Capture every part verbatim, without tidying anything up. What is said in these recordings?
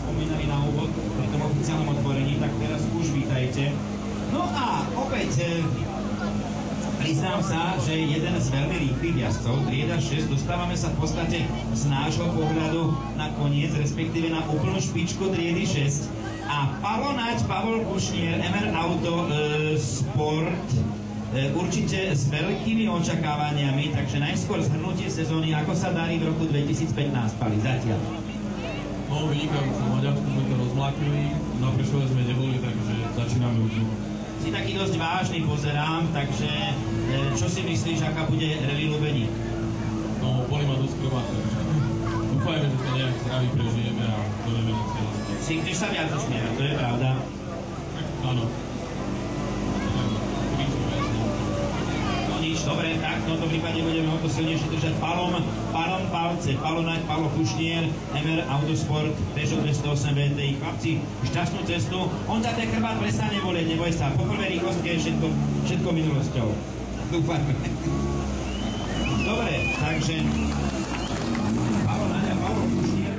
spomínali na úvod pri tom oficiálnom otvorení, tak teraz už vítajte. No a opäť priznám sa, že jeden z veľmi rýchlych jazdcov, trieda šesť, dostávame sa v podstate z nášho pohľadu na koniec, respektíve na úplnú špičku triedy šesť. A Pavol Naď, Pavol Kušnier, em er Auto e, Sport, e, určite s veľkými očakávaniami, takže najskôr zhrnutie sezóny, ako sa darí v roku dvetisícpätnásť, Pali, zatiaľ. No, vynikajúco, v Maďarsku sme to rozmlátili, na Prešove sme neboli, takže začíname už. Si taký dosť vážny, pozerám, takže e, čo si myslíš, aká bude rally Lubeník? No, boli ma dosť krvá, takže dúfajme, že to nejak zdraví prežijeme a to nevieme celé. Si chceš sa viac usmievať, to je pravda. Áno. No nič, dobre, tak v tomto prípade budeme o to silnejšie držať palom, palom palce, Palo Naď, Palo Kušnier, em er Autosport, Peugeot dvestoosemdesiat vé té í. Chlapci, šťastnú cestu. On za ten chrbát prestane bolieť, neboj sa. Po prvej rýchlostke je všetko, všetko minulosťou. Dúfajme. Dobre, takže Palo Naď a Palo Kušnier.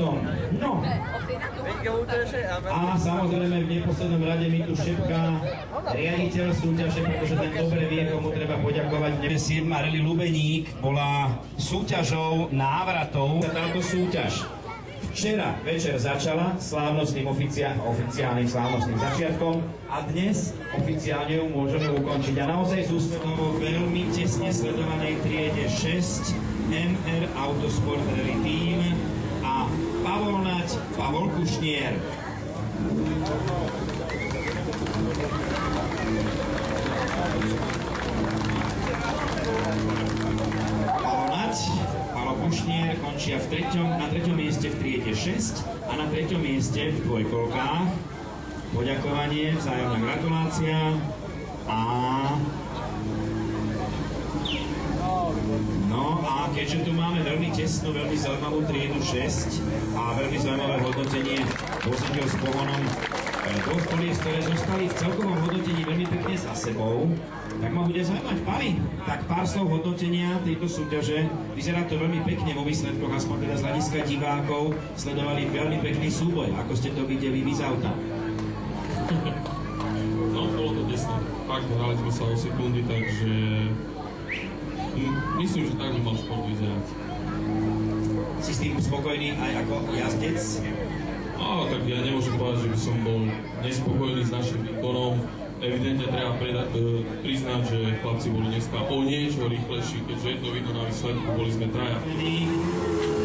Boston. No. A samozrejme v neposlednom rade mi tu šepká riaditeľ súťaže, pretože ten dobre vie, komu treba poďakovať. siedma Rally Lubeník bola súťažou návratov. Táto súťaž včera večer začala slávnostným oficiál, oficiálnym slávnostným začiatkom a dnes oficiálne ju môžeme ukončiť. A naozaj z úspechom vo veľmi tesne sledovanej triede šesť em er Autosport Rally Team a Pavol Naď, Pavol Kušnier. Pavol Naď, Pavol Kušnier končia v treťom, na treťom mieste v triede šesť a na treťom mieste v dvojkolkách. Poďakovanie, vzájomná gratulácia a no a keďže tu máme veľmi tesnú, veľmi zaujímavú triedu šesť a veľmi zaujímavé hodnotenie vozidel s pohonom dvoch kolies, ktoré zostali v celkovom hodnotení veľmi pekne za sebou, tak ma bude zaujímať, Pali, tak pár slov hodnotenia tejto súťaže. Vyzerá to veľmi pekne vo výsledkoch, aspoň teda z hľadiska divákov. Sledovali veľmi pekný súboj. Ako ste to videli vy z auta? No, bolo to tesné. Fakt, hrali sme sa o sekundy, takže myslím, že tak by mal šport vyzerať. Si s tým spokojný aj ako jazdec? No, tak ja nemôžem povedať, že by som bol nespokojný s našim výkonom. Evidentne treba predať, e, priznať, že chlapci boli dneska o niečo rýchlejší, keďže je to vidno na výsledku, boli sme traja.